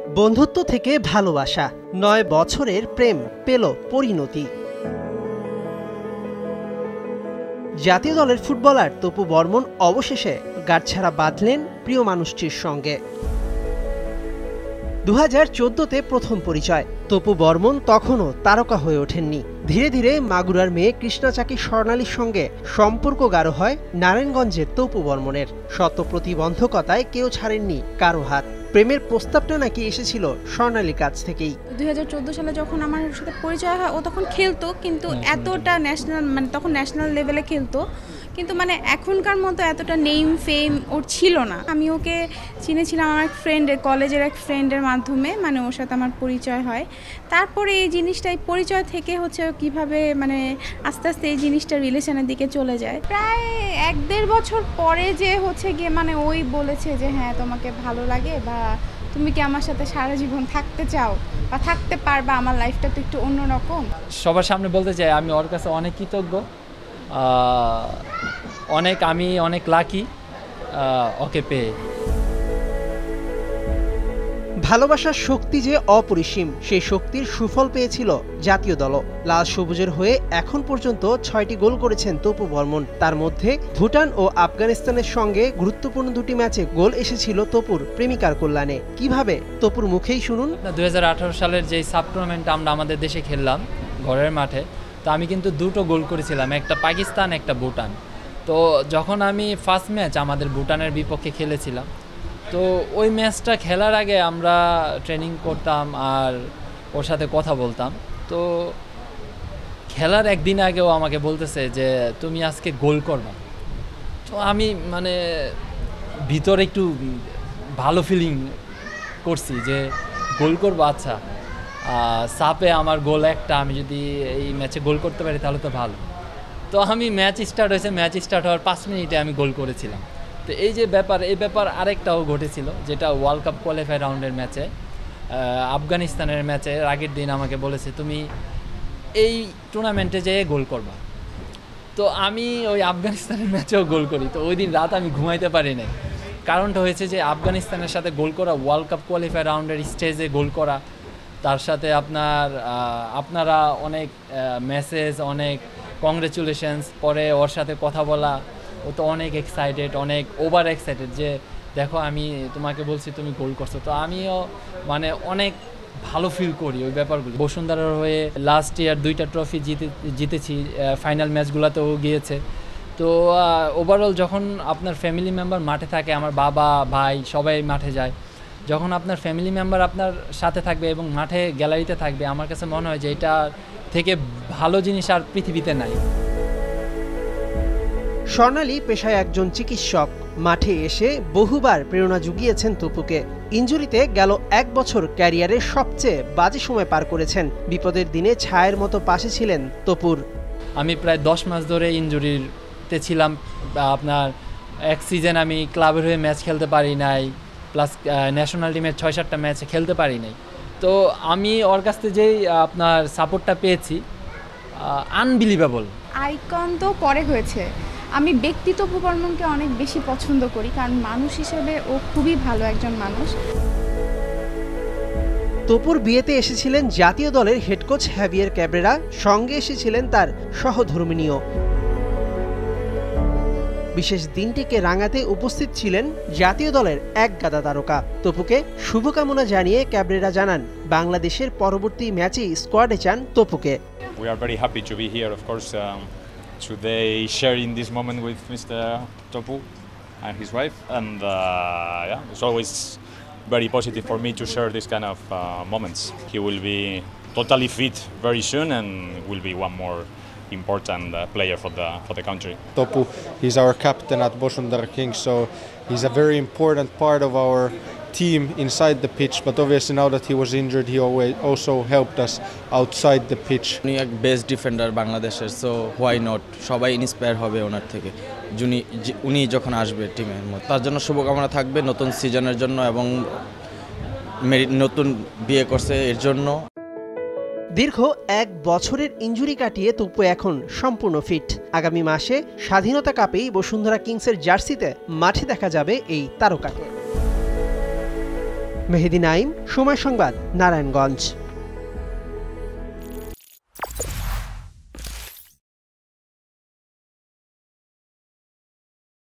বন্ধুত্ব থেকে ভালোবাসা, 9 বছরের প্রেম পেল পরিণতি। জাতীয় দলের ফুটবলার তপু বর্মন অবশেষে গাঁটছড়া বাঁধলেন প্রিয় মানুষটির সঙ্গে। 2014-তে প্রথম পরিচয়। তপু বর্মন তখনও তারকা হয়ে ওঠেননি। ধীরে ধীরে মাগুরার মেয়ে কৃষ্ণা চাকি স্বর্ণালীর সঙ্গে সম্পর্ক গাঢ় হয় নারায়ণগঞ্জের তপু বর্মনের। শত প্রতিবন্ধকতায় কেউ ছাড়েননি কারো হাত। প্রেমের প্রস্তাবটা নাকি এসেছিল স্বর্ণালীর কাছ থেকেই। 2014 সালে যখন আমার সাথে পরিচয় হয়, ও তখন খেলতো, কিন্তু এতটা ন্যাশনাল তখন ন্যাশনাল লেভেলে খেলতো, কিন্তু এখনকার মতো এতটা নেম ফেম ওর ছিল না। আমি ওকে চিনেছিলাম আমার এক ফ্রেন্ডের, কলেজের এক ফ্রেন্ডের মাধ্যমে, ওর সাথে আমার পরিচয় হয়। তারপরে এই জিনিসটা, এই পরিচয় থেকে কিভাবে আস্তে আস্তে এই জিনিসটা রিলেশনের দিকে চলে যায়। প্রায় 1-1.5 বছর পরে যে গিয়ে ওই বলেছে যে হ্যাঁ তোমাকে ভালো লাগে, বা তুমি কি আমার সাথে সারা জীবন থাকতে চাও বা থাকতে পারবা, আমার লাইফটা তো একটু অন্যরকম। সবার সামনে বলতে চাই আমি ওর কাছে অনেক কৃতজ্ঞ, আমি অনেক লাকি ওকে পেয়ে। ভালোবাসার শক্তি যে অপরিসীম, সেই শক্তির সুফল পেয়েছিল জাতীয় দল। লাল সবুজের হয়ে এখন পর্যন্ত 6টি গোল করেছেন তপু বর্মন। তার মধ্যে ভুটান ও আফগানিস্তানের সঙ্গে গুরুত্বপূর্ণ 2টি ম্যাচে গোল এসেছিল তপুর প্রেমিকার কল্যাণে। কিভাবে, তপুর মুখেই শুনুন। 2018 সালের যে সাব টুর্নামেন্টটা আমরা আমাদের দেশে খেললাম ঘরের মাঠে, তো আমি কিন্তু 2টো গোল করেছিলাম, একটা পাকিস্তান একটা ভুটান। তো যখন আমি ফার্স্ট ম্যাচ আমাদের ভুটানের বিপক্ষে খেলেছিলাম, তো ওই ম্যাচটা খেলার আগে আমরা ট্রেনিং করতাম আর ওর সাথে কথা বলতাম। তো খেলার একদিন আগেও আমাকে বলতেছে যে তুমি আজকে গোল করবা। তো আমি ভিতরে একটু ভালো ফিলিং করছি যে গোল করবো, আচ্ছা সাপে আমার গোল একটা, আমি যদি এই ম্যাচে গোল করতে পারি তাহলে তো ভালো। তো আমি ম্যাচ স্টার্ট হওয়ার 5 মিনিটে আমি গোল করেছিলাম। তো এই ব্যাপার আরেকটাও ঘটেছিল, যেটা ওয়ার্ল্ড কাপ কোয়ালিফাই রাউন্ডের ম্যাচে, আফগানিস্তানের ম্যাচে আগের দিন আমাকে বলেছে তুমি এই টুর্নামেন্টে যেয়ে গোল করবা। তো আমি ওই আফগানিস্তানের ম্যাচেও গোল করি। তো ওই দিন রাত আমি ঘুমাইতে পারি নাই। কারণটা হয়েছে যে আফগানিস্তানের সাথে গোল করা, ওয়ার্ল্ড কাপ কোয়ালিফাই রাউন্ডের স্টেজে গোল করা, তার সাথে আপনারা অনেক মেসেজ, অনেক কংগ্রেচুলেশনস, পরে ওর সাথে কথা বলা, ও তো অনেক এক্সাইটেড, অনেক ওভার এক্সাইটেড যে দেখো আমি তোমাকে বলছি তুমি গোল করছো। তো আমিও অনেক ভালো ফিল করি ওই ব্যাপারগুলো। বসুন্ধরার হয়ে লাস্ট ইয়ার 2টা ট্রফি জিতেছি, ফাইনাল ম্যাচগুলোতেও গিয়েছে। তো ওভারঅল যখন আপনার ফ্যামিলি মেম্বার মাঠে থাকে, আমার বাবা ভাই সবাই মাঠে যায়, যখন আপনার ফ্যামিলি মেম্বার আপনার সাথে থাকবে এবং মাঠে গ্যালারিতে থাকবে, আমার কাছে মনে হয় যে এটা থেকে ভালো জিনিস আর পৃথিবীতে নাই। স্বর্ণালী পেশায় একজন চিকিৎসক। মাঠে এসে বহুবার প্রেরণা জুগিয়েছেন তপুকে। ইনজুরিতে গেল 1 বছর ক্যারিয়ারের সবচেয়ে বাজে সময় পার করেছেন। বিপদের দিনে ছায়ের মতো পাশে ছিলেন তপুর। আমি প্রায় 10 মাস ধরে ইনজুরিতে ছিলাম। আপনার এক সিজন আমি ক্লাবের হয়ে ম্যাচ খেলতে পারি নাই, প্লাস ন্যাশনাল টিমের 6-7টা ম্যাচ খেলতে পারি নাই। তো আমি ওর কাছ থেকে যেই আপনার সাপোর্টটা পেয়েছি, আনবিলিভেবল। আইকন তো পরে হয়েছে, আমি ব্যক্তি তপু বর্মনকে অনেক বেশি পছন্দ করি, কারণ মানুষ হিসেবে ও খুবই ভালো একজন মানুষ। তপুর বিয়েতে এসেছিলেন জাতীয় দলের হেড কোচ হ্যাভিয়ার ক্যাব্রেরা, সঙ্গে এসেছিলেন তার সহধর্মিণীও। বিশেষ দিনটিকে রাঙাতে উপস্থিত ছিলেন জাতীয় দলের এক গাদা তারকা। তপুকে শুভকামনা জানিয়ে ক্যাব্রেরা জানান বাংলাদেশের পরবর্তী ম্যাচেই স্কোয়াডে চান তপুকে। We are very happy to be here, of course, today sharing this moment with Mr. Topu and his wife, and yeah, it's always very positive for me to share this kind of moments. He will be totally fit very soon and will be one more important player for the country. Topu, he's our captain at Bosundara Kings, so he's a very important part of our team inside the pitch, but obviously now that he was injured, he also helped us outside the pitch. উনি এক best defender বাংলাদেশের, so why not, সবাই inspire হবে ওনার থেকে উনি যখন আসবে টিমের মধ্যে। তার জন্য শুভকামনা থাকবে নতুন সিজনের জন্য, এবং নতুন বিয়ে করছে এর জন্য। দীর্ঘ 1 বছরের ইনজুরি কাটিয়ে তপু এখন সম্পূর্ণ ফিট। আগামী মাসে স্বাধীনতা কাপেই বসুন্ধরা কিংসের জার্সিতে মাঠে দেখা যাবে এই তারকাকে। মেহেদী নাইম, সময় সংবাদ, নারায়ণগঞ্জ।